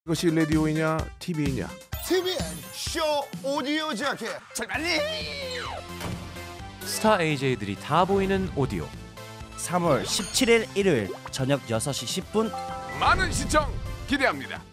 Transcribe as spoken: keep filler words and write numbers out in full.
이것이 라디오이냐 티비이냐? 티비엔 쇼 오디오 자켓 출발리. 스타 에이제이들이 다 보이는 오디오. 삼월 십칠일 일요일 저녁 여섯 시 십 분 많은 시청 기대합니다.